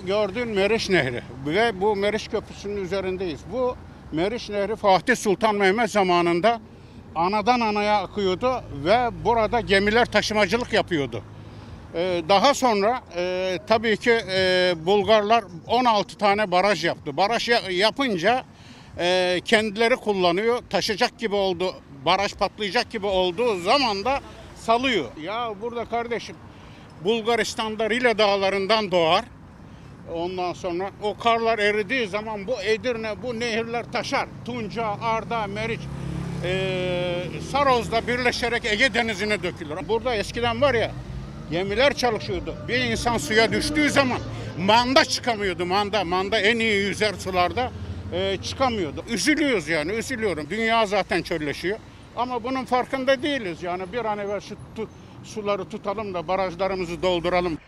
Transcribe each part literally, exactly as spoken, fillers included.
gördüğün Meriç Nehri ve bu Meriç Köprüsü'nün üzerindeyiz. Bu Meriç Nehri Fatih Sultan Mehmet zamanında anadan anaya akıyordu ve burada gemiler taşımacılık yapıyordu. Ee, daha sonra e, tabii ki e, Bulgarlar on altı tane baraj yaptı. Baraj yapınca e, kendileri kullanıyor. Taşacak gibi oldu, baraj patlayacak gibi olduğu zaman da salıyor. Ya burada kardeşim Bulgaristan'da Rile dağlarından doğar. Ondan sonra o karlar eridiği zaman bu Edirne, bu nehirler taşar. Tunca, Arda, Meriç, e, Saroz'da birleşerek Ege Denizi'ne dökülür. Burada eskiden var ya gemiler çalışıyordu. Bir insan suya düştüğü zaman manda çıkamıyordu. Manda, manda en iyi yüzer sularda e, çıkamıyordu. Üzülüyoruz yani, üzülüyorum. Dünya zaten çölleşiyor. Ama bunun farkında değiliz. Yani bir an evvel şu tu, suları tutalım da barajlarımızı dolduralım.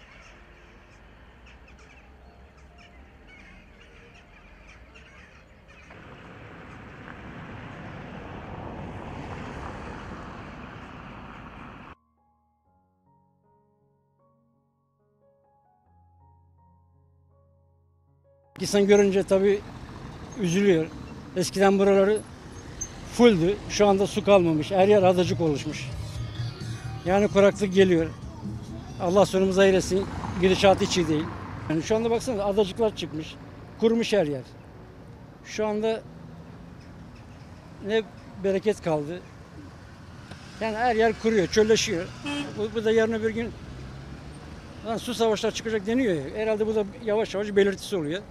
İnsan görünce tabii üzülüyor. Eskiden buraları fulldü. Şu anda su kalmamış. Her yer adacık oluşmuş. Yani kuraklık geliyor. Allah sonumuzu eylesin. Gidişat hiç iyi değil. Yani şu anda baksana adacıklar çıkmış. Kurumuş her yer. Şu anda ne bereket kaldı. Yani her yer kuruyor, çölleşiyor. Bu, bu da yarın öbür gün lan su savaşlar çıkacak deniyor ya. Herhalde bu da yavaş yavaş belirtisi oluyor.